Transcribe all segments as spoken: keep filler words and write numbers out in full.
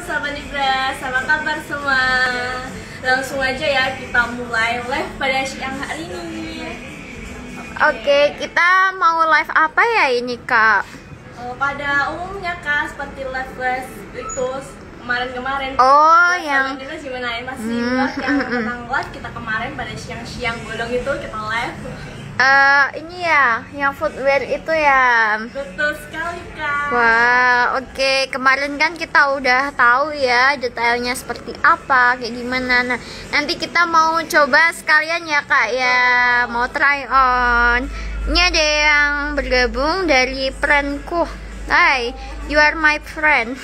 Sahabat Libras, apa kabar semua? Langsung aja ya kita mulai live pada siang hari ini. Oke, kita mau live apa ya ini Kak? Uh, pada umumnya Kak, seperti live live itu kemarin-kemarin. Oh, live yang kita gimana ya? Masih Hmm, buat yang mm, mm. tentang live kita kemarin pada siang-siang bolong itu kita live. eh ini ya, yang footwear itu ya. Betul sekali Kak. Wah, oke. Kemarin kan kita udah tahu ya detailnya seperti apa, kayak gimana. Nah, nanti kita mau coba sekalian ya Kak ya, mau try on. Ini ada yang bergabung dari friendku. Hai, you are my friend.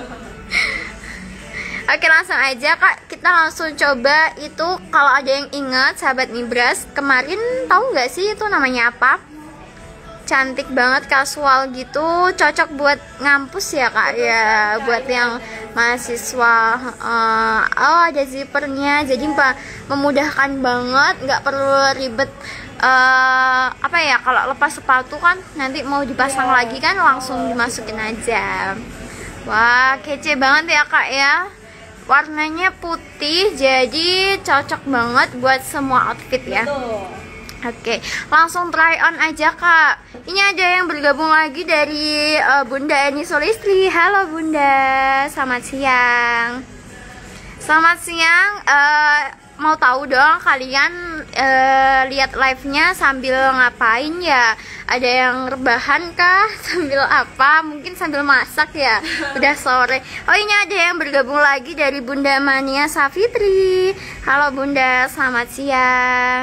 Oke, langsung aja Kak, kita langsung coba itu. Kalau ada yang ingat sahabat Libras, kemarin tahu nggak sih itu namanya apa? Cantik banget, casual gitu, cocok buat ngampus ya Kak ya, buat yang mahasiswa. Uh, oh, ada zippernya, jadi memudahkan banget, nggak perlu ribet. Uh, apa ya, kalau lepas sepatu kan nanti mau dipasang lagi kan langsung dimasukin aja. Wah, kece banget ya Kak ya. Warnanya putih, jadi cocok banget buat semua outfit ya. Betul. Oke, langsung try on aja Kak. Ini ada yang bergabung lagi dari uh, Bunda Eni Solistri. Halo Bunda, selamat siang. Selamat siang. Uh, mau tahu dong kalian uh, lihat live-nya sambil ngapain ya? Ada yang rebahan kah? Sambil apa? Mungkin sambil masak ya. Udah sore. Oh, ini ada yang bergabung lagi dari Bunda Mania Safitri. Halo Bunda, selamat siang.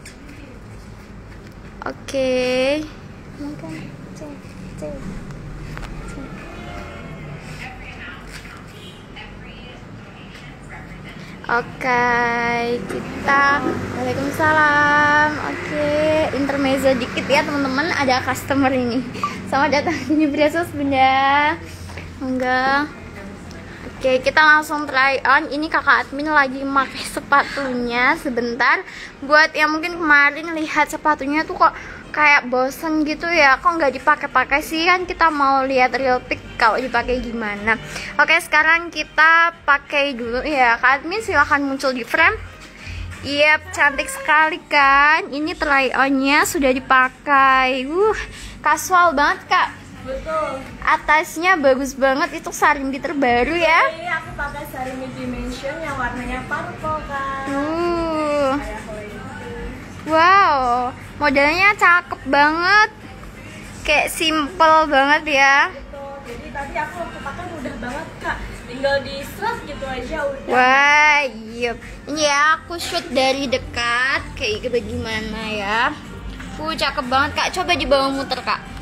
Oke. Oke, kita Waalaikumsalam. Oke, intermezzo dikit ya teman-teman, ada customer ini. Selamat datang di Brasos Bunda. Enggak. Oke, kita langsung try on. Ini kakak admin lagi pakai sepatunya sebentar. Buat yang mungkin kemarin lihat sepatunya tuh kok kayak bosen gitu ya, kok nggak dipakai-pakai sih, kan kita mau lihat real pic kalau dipakai gimana. Oke, sekarang kita pakai dulu ya. Kak admin silahkan muncul di frame. Yep, cantik sekali kan. Ini try on-nya sudah dipakai. Uh, casual banget Kak. Betul. Atasnya bagus banget, itu Sarimbi terbaru ya. Ini aku pakai Sarimbi Dimension yang warnanya purple Kak. Uh, Kayak Hoi. wow, modelnya cakep banget, kayak simple banget ya. Betul. Jadi tadi aku waktu pakai mudah banget Kak. Tinggal di strap gitu aja udah. Wah, iya. Ini ya aku shoot dari dekat, kayak gitu gimana ya. Uh, cakep banget Kak. Coba dibawa muter Kak.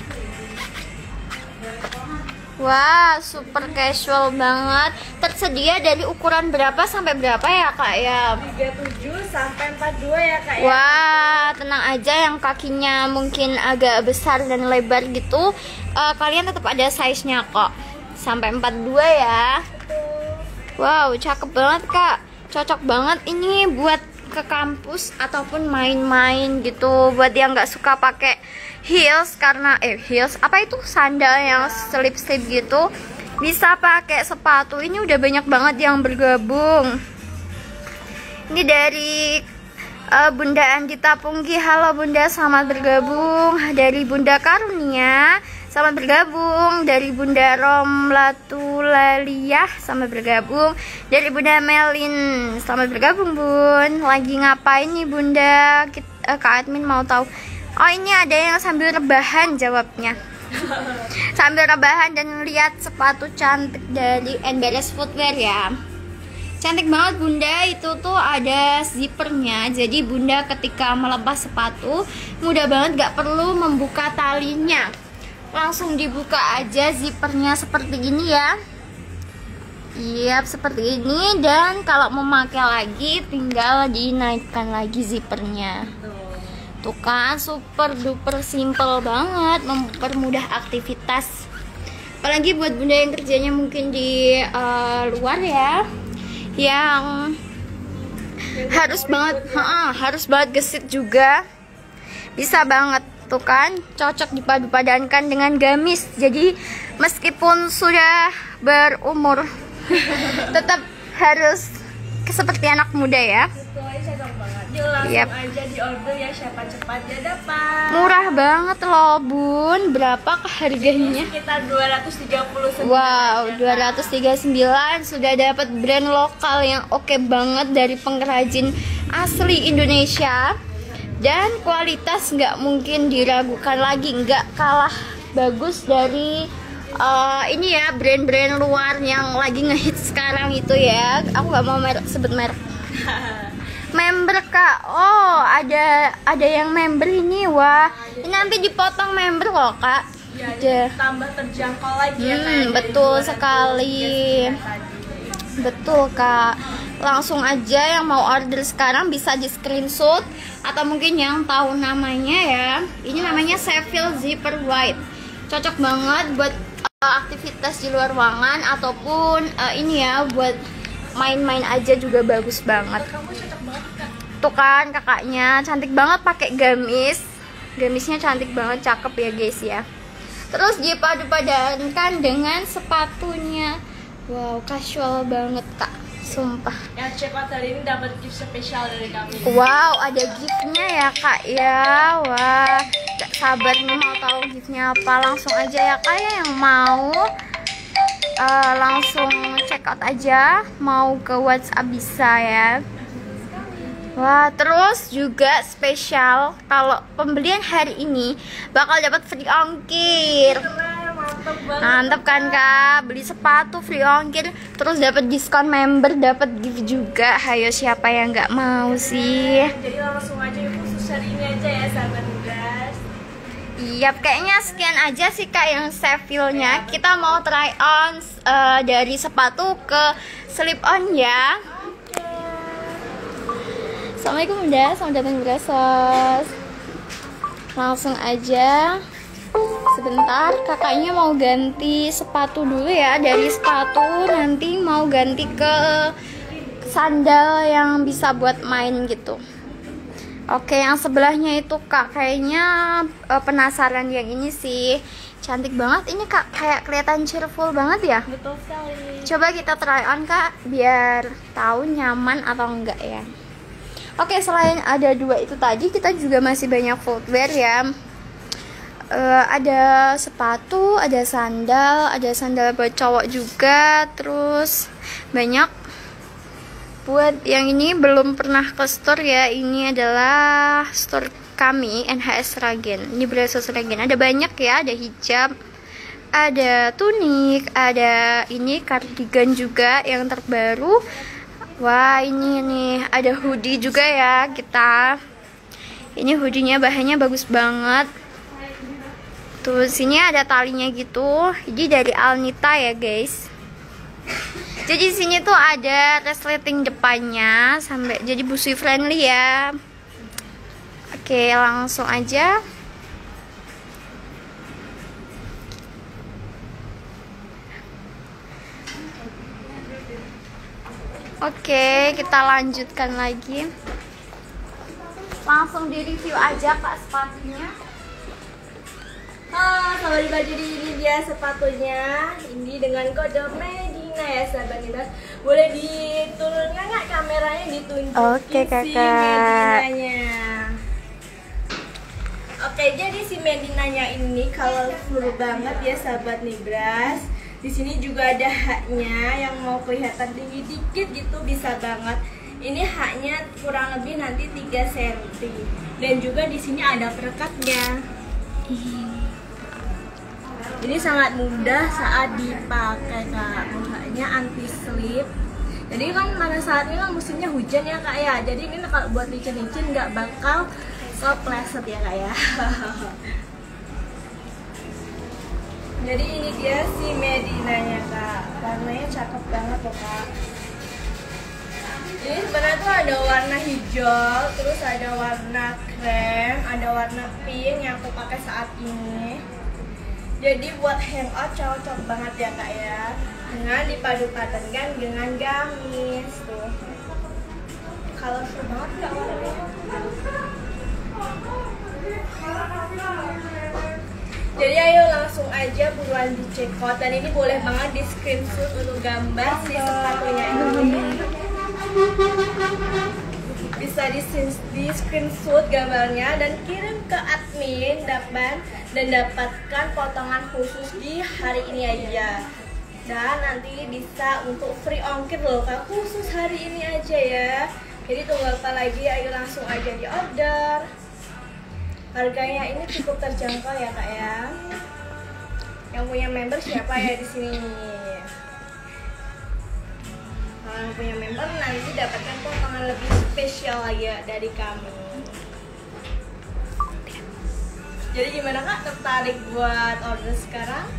Wah, super casual banget. Tersedia dari ukuran berapa sampai berapa ya Kak ya? tiga puluh tujuh sampai empat puluh dua ya Kak ya. Wah, tenang aja yang kakinya mungkin agak besar dan lebar gitu, uh, kalian tetap ada size-nya kok. Sampai empat puluh dua ya. Wow, cakep banget Kak. Cocok banget ini buat ke kampus ataupun main-main gitu, buat yang nggak suka pakai heels karena eh heels apa itu sandal yang slip-slip gitu, bisa pakai sepatu. Ini udah banyak banget yang bergabung. Ini dari uh, Bunda Andita Punggi. Halo Bunda, selamat bergabung. Dari Bunda Karunia, selamat bergabung. Dari Bunda Romlatulaliah, selamat bergabung. Dari Bunda Melin, selamat bergabung Bun. Lagi ngapain nih Bunda? Kita, uh, Kak admin mau tahu. Oh, ini ada yang sambil rebahan jawabnya. Sambil rebahan dan lihat sepatu cantik dari Emberes Footwear ya. Cantik banget Bunda, itu tuh ada zippernya. Jadi Bunda ketika melepas sepatu mudah banget, gak perlu membuka talinya. Langsung dibuka aja zippernya seperti ini ya. Iya, seperti ini. Dan kalau memakai lagi tinggal dinaikkan lagi zippernya. Tuh kan, super duper simple banget, mempermudah aktivitas. Apalagi buat Bunda yang kerjanya mungkin di uh, luar ya, yang harus banget, ha, harus banget gesit juga, bisa banget. Tuh kan, cocok dipadu-padankan dengan gamis. Jadi meskipun sudah berumur Tetap harus seperti anak muda ya. Betul, cocok banget. Yuk langsung Yep. aja di order ya, siapa cepat dia dapat. Murah banget loh bun. Berapa harganya? Sekitar dua ratus tiga puluh sembilan. Wow, aja, dua Kak. ratus tiga puluh sembilan sudah dapat brand lokal yang oke banget dari pengrajin asli Indonesia. Dan kualitas nggak mungkin diragukan lagi, nggak kalah bagus dari uh, ini ya brand-brand luar yang lagi ngehits sekarang itu ya. Aku nggak mau merek, sebut merek. Member kak, oh ada ada yang member ini, wah ini nanti dipotong member loh kak. Ya, Ada. jadi tambah terjangkau lagi ya. Hmm, kayak dari betul dua ratus sekali. tiga puluh tadi. Betul kak. Langsung aja yang mau order sekarang bisa di screenshot atau mungkin yang tahu namanya ya. Ini namanya Seville Zipper White. Cocok banget buat uh, aktivitas di luar ruangan ataupun uh, ini ya buat main-main aja juga bagus banget. Kamu cocok banget Kak. Tuh kan kakaknya cantik banget pakai gamis. Gamisnya cantik banget, cakep ya guys ya. Terus dipadu-padankan dengan sepatunya. Wow, casual banget kak, sumpah. Yang cepat hari ini dapat gift spesial dari kami. Wow, ada giftnya ya kak ya. Wah, gak sabar nih mau tahu giftnya apa. Langsung aja ya kak ya yang mau uh, langsung check out aja. Mau ke WhatsApp bisa ya. Wah, terus juga spesial kalau pembelian hari ini bakal dapat free ongkir. Keren, mantep banget. Mantap kan kak, beli sepatu free ongkir, terus dapat diskon member, dapat gift juga. Hayo siapa yang nggak mau sih? Jadi langsung aja yuk khusus hari ini aja ya sahabat Nibras. Iya, kayaknya sekian aja sih kak yang Seville-nya. Kita mau try on uh, dari sepatu ke slip on ya. Assalamualaikum bunda, selamat datang di Brasos. Langsung aja. Sebentar, kakaknya mau ganti sepatu dulu ya. Dari sepatu nanti mau ganti ke sandal yang bisa buat main gitu. Oke, yang sebelahnya itu kak kayaknya uh, penasaran yang ini sih. Cantik banget ini kak, kayak kelihatan cheerful banget ya. Betul sekali. Coba kita try on kak, biar tahu nyaman atau enggak ya. Oke, selain ada dua itu tadi, kita juga masih banyak footwear ya. Uh, ada sepatu, ada sandal, ada sandal buat cowok juga. Terus banyak. Buat yang ini belum pernah ke store ya, ini adalah store kami N H S Sragen. Ini Brasos Sragen. Ada banyak ya, ada hijab, ada tunik, ada ini cardigan juga yang terbaru. Wah, ini nih ada hoodie juga ya kita. Ini hoodie-nya bahannya bagus banget. Tuh sini ada talinya gitu. Jadi dari Alnita ya guys. Jadi di sini tuh ada resleting depannya sampai jadi busui friendly ya. Oke, langsung aja. Oke, kita lanjutkan lagi. Langsung di review aja kak sepatunya. Oh, sama di baju ini dia sepatunya. Ini dengan kode Medina ya sahabat Nibras. Boleh diturunkan nggak kameranya, ditunjukin Oke, si kakak. Medinanya. Oke, jadi si Medinanya ini colorful banget ya sahabat Nibras. Di sini juga ada haknya yang mau kelihatan tinggi dikit gitu bisa banget. Ini haknya kurang lebih nanti tiga sentimeter. Dan juga di sini ada perekatnya. Ini sangat mudah saat dipakai kak. Haknya anti slip. Jadi kan pada saat ini kan musimnya hujan ya kak ya. Jadi ini kalau buat licin-licin nggak bakal kepleset ya kak ya. Jadi ini dia si Medinanya kak, warnanya cakep banget loh kak. Ini sebenarnya tuh ada warna hijau, terus ada warna krem, ada warna pink yang aku pakai saat ini. Jadi buat hangout cocok banget ya kak ya, dengan dipadu-padankan dengan gamis tuh. Kalau seru banget kak warnanya. Jadi ayo langsung aja buruan di check out, dan ini boleh banget di screenshot untuk gambar si sepatunya ini. Bisa di, di screenshot gambarnya dan kirim ke admin dapat dan dapatkan potongan khusus di hari ini aja. Dan nanti bisa untuk free ongkir loh kak, khusus hari ini aja ya. Jadi tunggu apa lagi, ayo langsung aja di order. Harganya ini cukup terjangkau ya kak ya. Yang punya member siapa ya di sini? Kalau yang punya member nanti dapatkan potongan lebih spesial lagi ya dari kami. Jadi gimana kak, tertarik buat order sekarang?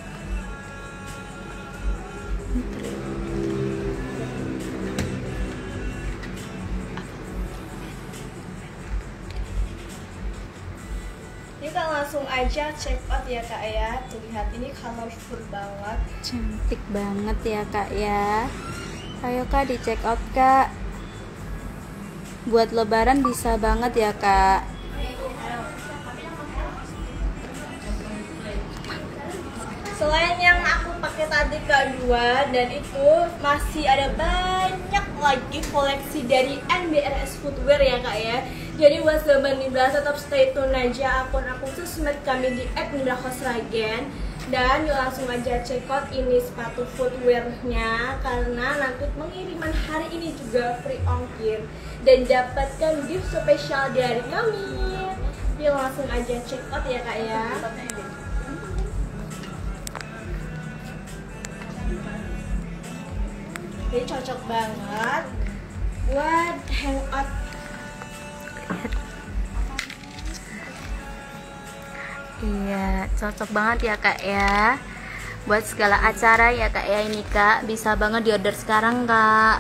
Ini kak langsung aja check out ya kak ya. Tuh lihat ini colorful banget. Cantik banget ya kak ya. Ayo kak di check out kak. Buat lebaran bisa banget ya kak. Selain yang aku pakai tadi kak dua, dan itu masih ada banyak lagi koleksi dari N B R S Footwear ya kak ya. Jadi buat sobat Nibla tetap stay tune aja akun-akun sosmed kami di et nibla kosragen. Dan yuk langsung aja check out ini sepatu footwearnya, karena nanti pengiriman hari ini juga free ongkir dan dapatkan gift spesial dari kami. Yuk langsung aja check out ya kak ya. Ini cocok banget buat hangout. Iya, cocok banget ya kak ya. Buat segala acara ya kak ya ini kak. Bisa banget di order sekarang kak.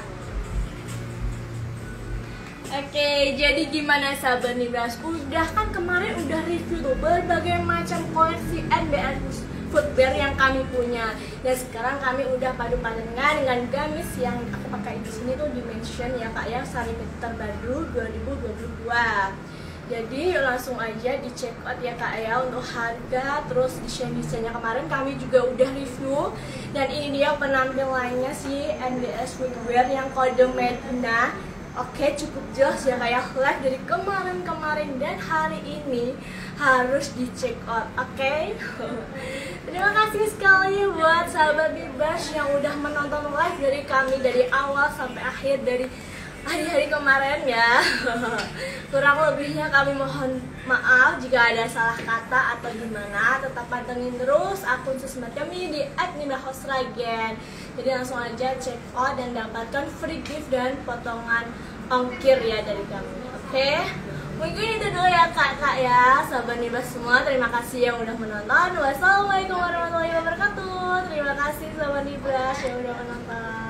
Oke, jadi gimana sahabat Niblas? Udah kan kemarin udah review tuh berbagai macam koleksi N B R Footwear yang kami punya. Dan sekarang kami udah padu padangan dengan gamis yang aku pakai di sini tuh Dimension ya kak ya, sari terbaru dua ribu dua puluh dua. Jadi langsung aja di check out ya kak ya untuk harga, terus desain-desainnya kemarin kami juga udah review. Dan ini dia penampilannya si N B S Footwear yang kode Medina. Oke, cukup jelas ya kayak live dari kemarin-kemarin dan hari ini harus di check out. Oke. Terima kasih sekali buat sahabat Bibas yang udah menonton live dari kami dari awal sampai akhir dari hari-hari kemarin ya. Kurang lebihnya kami mohon maaf jika ada salah kata atau gimana. Tetap pantengin terus akun sosmed kami di et nibla kosragen. Jadi langsung aja check out dan dapatkan free gift dan potongan ongkir ya dari kami. Oke, mungkin itu dulu ya kak-kak ya, sahabat Niblas semua. Terima kasih yang udah menonton. Wassalamualaikum warahmatullahi wabarakatuh. Terima kasih sahabat Niblas yang udah menonton.